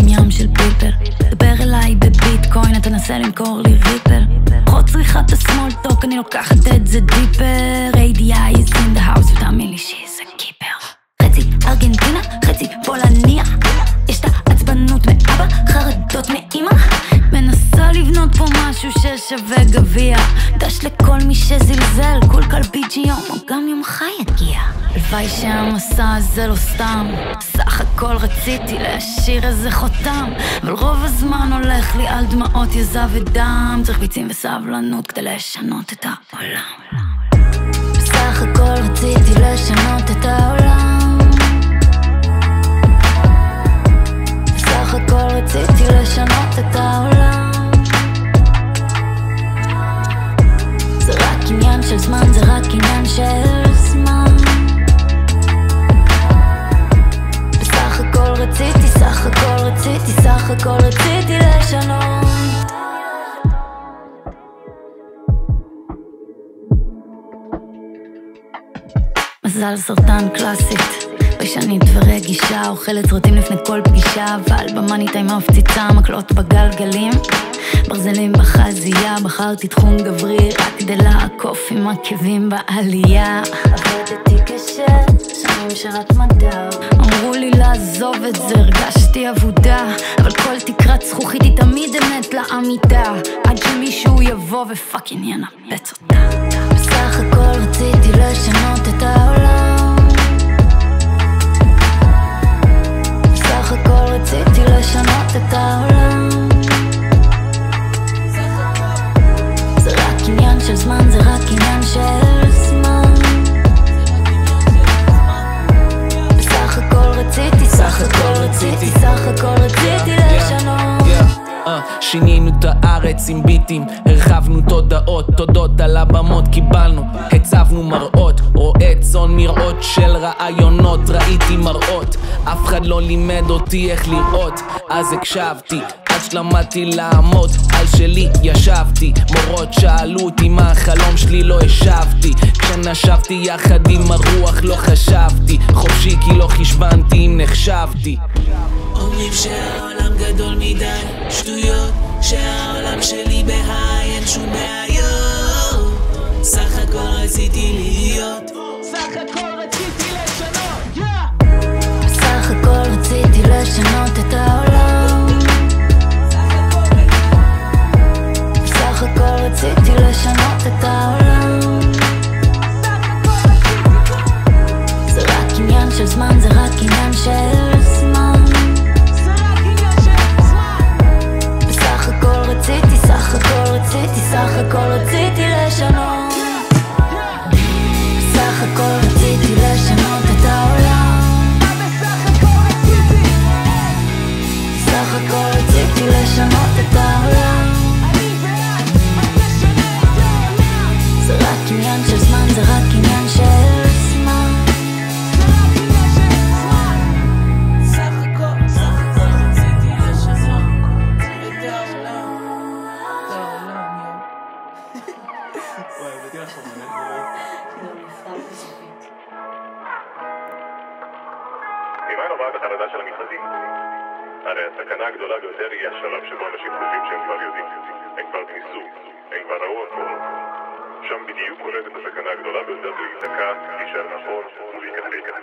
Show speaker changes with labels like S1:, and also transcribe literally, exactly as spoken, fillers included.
S1: עם ים של פיפל. דבר אליי בביטקוין, אתה נסה למכור לי ריפל. פחות צריכה את הסמול טוק, אני לוקחת את זה דיפר. A D I is in the house, ותאמין לי she's a keeper. חצי ארגנטינה, חצי פולניה. יש את העצבנות מאבא, חרדות מאמא. מנסה לבנות פה משהו ששווה גביע. דש לכל מי שזלזל, כל קלביג'י יום או גם יומך יגיע. הלוואי שהמסע הזה לא סתם, סך הכל רציתי להשאיר איזה חותם, אבל רוב הזמן הולך לי על דמעות יזע ודם. צריך ביצים וסבלנות כדי לשנות את העולם. בסך הכל רציתי לשנות את העולם. בסך הכל רציתי לשנות את העולם. זה רק עניין של זמן, זה רק עניין של זמן. בסך הכל רציתי, סך הכל רציתי, סך הכל רציתי לשנות. מזל סרטן קלאסית, ביישנית ורגישה, אוכלת סרטים לפני כל פגישה, אבל במאניטה עם המפציצה, מקלות בגלגלים, ברזלים בחזייה. בחרתי תחום גברי רק כדי לעקוף עם עקבים בעלייה. עבדתי קשה, שנים של התמדה, אמרו לי לעזוב את זה, הרגשתי עבודה, אבל כל תקרת זכוכית היא תמיד אמת לעמידה, עד שמישהו יבוא ופאקינג ינפץ אותה. בסך הכל רציתי לשנות את העולם. בסך הכל רציתי לשנות את העולם. זה רק עניין של זמן, זה רק עניין של זמן. בסך הכל רציתי, סך הכל רציתי, סך הכל רציתי לשנות.
S2: שינינו את הארץ עם ביטים, הרחבנו תודעות, תודות על הבמות קיבלנו, הצבנו מראות, רואה צאן מראות של רעיונות, ראיתי מראות, אף אחד לא לימד אותי איך לראות, אז הקשבתי, עד שלמדתי לעמוד, על שלי ישבתי, מורות שאלו אותי מה החלום שלי, לא השבתי, כשנשבתי יחד עם הרוח לא חשבתי, חופשי כי לא חשבנתי אם נחשבתי.
S3: אומרים שהעולם גדול מדי, שטויות, שהעולם שלי בהיי, אין שום בעיות. סך הכל רציתי להיות, סך הכל רציתי לשנות.
S1: בסך הכל רציתי לשנות את העולם. בסך הכל רציתי לשנות את העולם. זה רק עניין של זמן, זה רק עניין של זמן. רציתי, סך הכל רציתי, סך הכל רציתי לשנות. סך הכל רציתי לשנות את העולם. סך הכל רציתי לשנות את העולם. זה רק עניין של זמן, זה רק עניין של זמן.
S4: ממה נובעת החרדה של המתחזים? הרי הסכנה הגדולה ביותר היא השלב שבו אנשים חושבים שהם כבר יודעים, הם כבר ניסו, הם כבר ראו הכל. שם בדיוק קוראת את הסכנה הגדולה ביותר להיתקע, להישאר נכון ולהיכחק.